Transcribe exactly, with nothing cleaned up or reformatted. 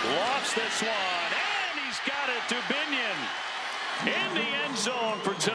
Lofts this one, and he's got it to Binion in the end zone for two.